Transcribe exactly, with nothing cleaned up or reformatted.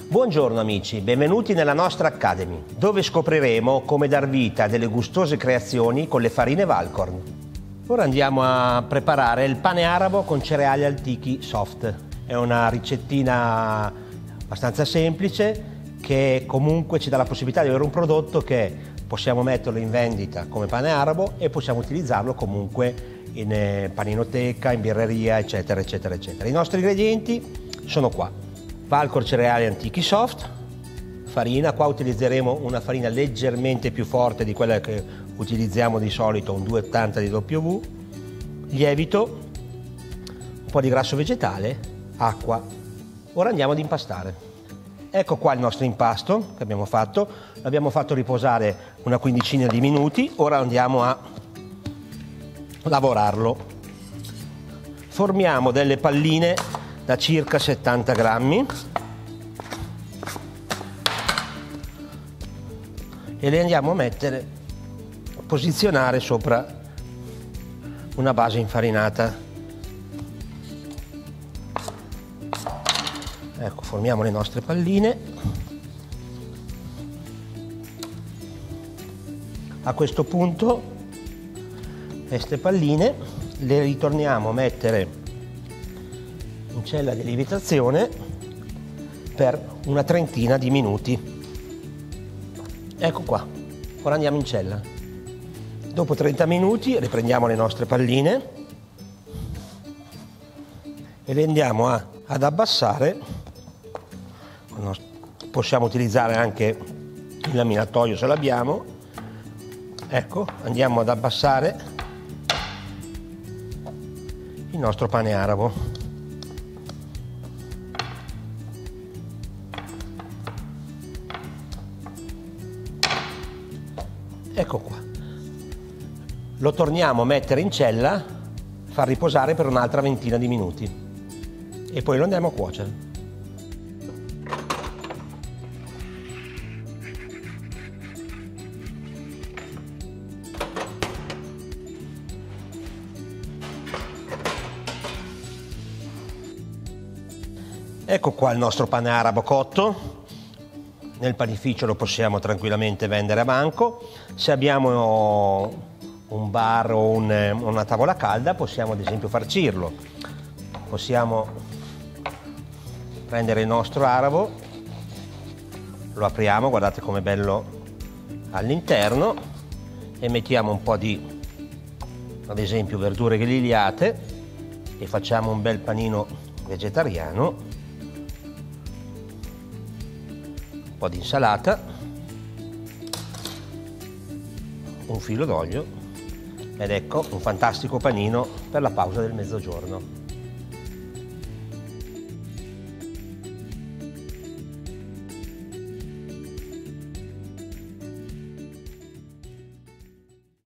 Buongiorno amici, benvenuti nella nostra Academy, dove scopriremo come dar vita a delle gustose creazioni con le farine Valcorn. Ora andiamo a preparare il pane arabo con cereali antichi soft. È una ricettina abbastanza semplice che comunque ci dà la possibilità di avere un prodotto che possiamo metterlo in vendita come pane arabo e possiamo utilizzarlo comunque in paninoteca, in birreria, eccetera, eccetera, eccetera. I nostri ingredienti sono qua. Valcorn cereali antichi soft, farina, qua utilizzeremo una farina leggermente più forte di quella che utilizziamo di solito, un duecentottanta di W, lievito, un po' di grasso vegetale, acqua. Ora andiamo ad impastare. Ecco qua il nostro impasto che abbiamo fatto, l'abbiamo fatto riposare una quindicina di minuti, ora andiamo a lavorarlo. Formiamo delle palline da circa settanta grammi e le andiamo a mettere, a posizionare sopra una base infarinata. Ecco, formiamo le nostre palline. A questo punto queste palline le ritorniamo a mettere in cella di lievitazione per una trentina di minuti. Ecco qua, ora andiamo in cella. Dopo trenta minuti riprendiamo le nostre palline e le andiamo a, ad abbassare. Possiamo utilizzare anche il laminatoio se l'abbiamo. Ecco, andiamo ad abbassare il nostro pane arabo. Ecco qua, lo torniamo a mettere in cella, far riposare per un'altra ventina di minuti e poi lo andiamo a cuocere. Ecco qua il nostro pane arabo cotto. Nel panificio lo possiamo tranquillamente vendere a banco. Se abbiamo un bar o un, una tavola calda possiamo ad esempio farcirlo. Possiamo prendere il nostro arabo, lo apriamo, guardate com'è bello all'interno, e mettiamo un po' di, ad esempio, verdure grigliate e facciamo un bel panino vegetariano. Un po' di insalata, un filo d'olio ed ecco un fantastico panino per la pausa del mezzogiorno.